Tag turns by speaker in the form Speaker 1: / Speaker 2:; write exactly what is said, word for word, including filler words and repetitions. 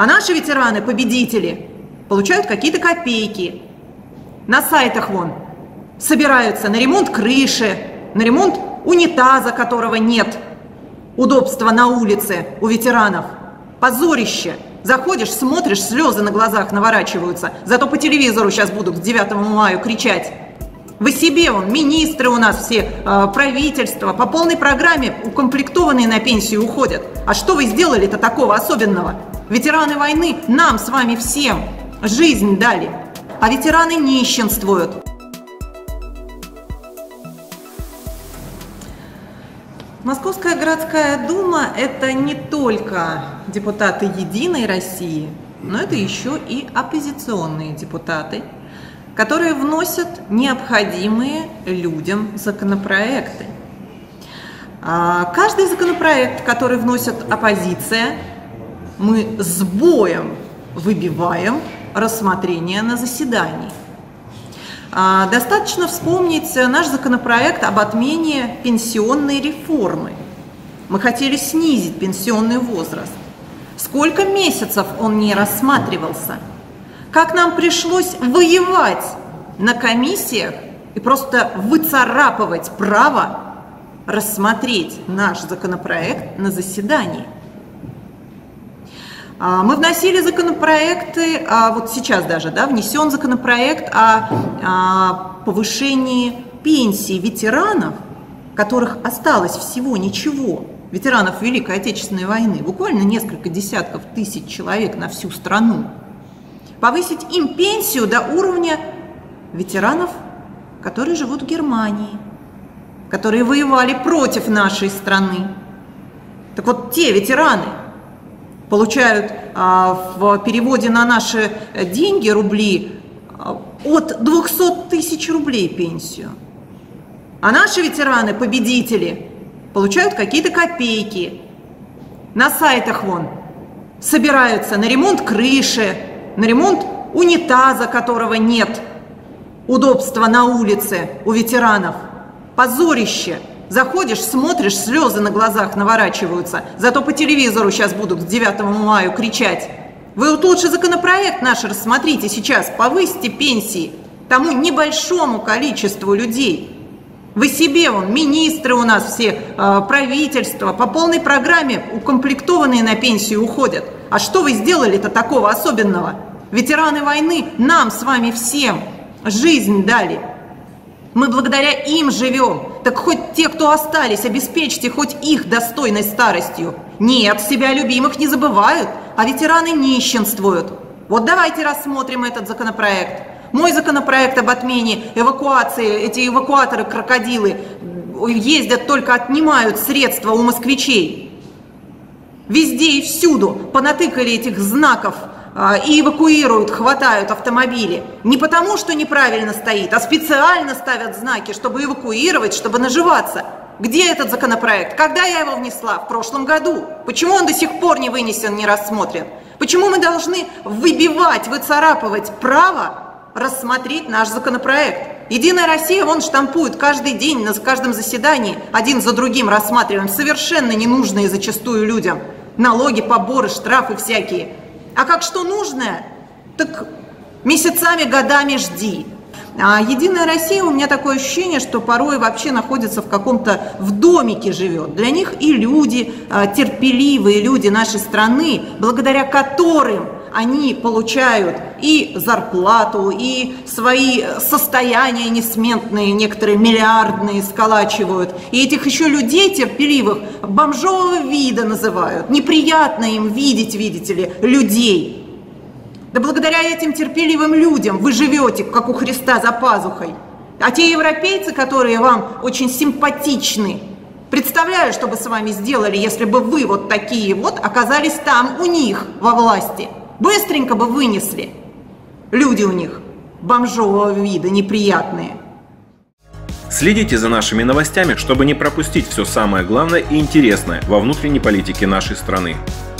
Speaker 1: А наши ветераны-победители получают какие-то копейки. На сайтах вон собираются на ремонт крыши, на ремонт унитаза, которого нет. Удобства на улице у ветеранов. Позорище. Заходишь, смотришь, слезы на глазах наворачиваются. Зато по телевизору сейчас будут к девятому мая кричать. Вы себе, вон, министры у нас все, э, правительство, по полной программе укомплектованные на пенсию уходят. А что вы сделали-то такого особенного? Ветераны войны нам с вами всем жизнь дали, а ветераны нищенствуют. Московская городская дума – это не только депутаты «Единой России», но это еще и оппозиционные депутаты, которые вносят необходимые людям законопроекты. Каждый законопроект, который вносит оппозиция, мы с боем выбиваем рассмотрение на заседании. Достаточно вспомнить наш законопроект об отмене пенсионной реформы. Мы хотели снизить пенсионный возраст. Сколько месяцев он не рассматривался? Как нам пришлось воевать на комиссиях и просто выцарапывать право рассмотреть наш законопроект на заседании. Мы вносили законопроекты, вот сейчас даже, да, внесен законопроект о, о повышении пенсий ветеранов, которых осталось всего ничего, ветеранов Великой Отечественной войны, буквально несколько десятков тысяч человек на всю страну. Повысить им пенсию до уровня ветеранов, которые живут в Германии, которые воевали против нашей страны. Так вот, те ветераны получают а, в переводе на наши деньги, рубли, а, от двухсот тысяч рублей пенсию. А наши ветераны-победители получают какие-то копейки. На сайтах вон собираются на ремонт крыши, на ремонт унитаза, которого нет. Удобства на улице у ветеранов. Позорище. Заходишь, смотришь, слезы на глазах наворачиваются. Зато по телевизору сейчас будут к девятому мая кричать. Вы вот лучше законопроект наш рассмотрите сейчас, повысьте пенсии тому небольшому количеству людей. Вы себе, вон, министры у нас все, э, правительство, по полной программе укомплектованные на пенсию уходят. А что вы сделали-то такого особенного? Ветераны войны нам с вами всем жизнь дали. Мы благодаря им живем. Так хоть те, кто остались, обеспечьте хоть их достойной старостью. Нет, себя любимых не забывают, а ветераны нищенствуют. Вот давайте рассмотрим этот законопроект. Мой законопроект об отмене эвакуации, эти эвакуаторы-крокодилы ездят, только отнимают средства у москвичей. Везде и всюду понатыкали этих знаков и эвакуируют, хватают автомобили. Не потому, что неправильно стоит, а специально ставят знаки, чтобы эвакуировать, чтобы наживаться. Где этот законопроект? Когда я его внесла? В прошлом году. Почему он до сих пор не вынесен, не рассмотрен? Почему мы должны выбивать, выцарапывать право рассмотреть наш законопроект? Единая Россия вон штампует каждый день, на каждом заседании, один за другим рассматриваем совершенно ненужные зачастую людям налоги, поборы, штрафы всякие. А как что нужное, так месяцами, годами жди. А Единая Россия, у меня такое ощущение, что порой вообще находится в каком-то, в домике живет. Для них и люди, терпеливые люди нашей страны, благодаря которым они получают и зарплату, и свои состояния несметные, некоторые миллиардные сколачивают. И этих еще людей терпеливых бомжового вида называют. Неприятно им видеть, видите ли, людей. Да благодаря этим терпеливым людям вы живете, как у Христа за пазухой. А те европейцы, которые вам очень симпатичны, представляю, что бы с вами сделали, если бы вы вот такие вот оказались там у них во власти. Быстренько бы вынесли. Люди у них бомжового вида, неприятные.
Speaker 2: Следите за нашими новостями, чтобы не пропустить все самое главное и интересное во внутренней политике нашей страны.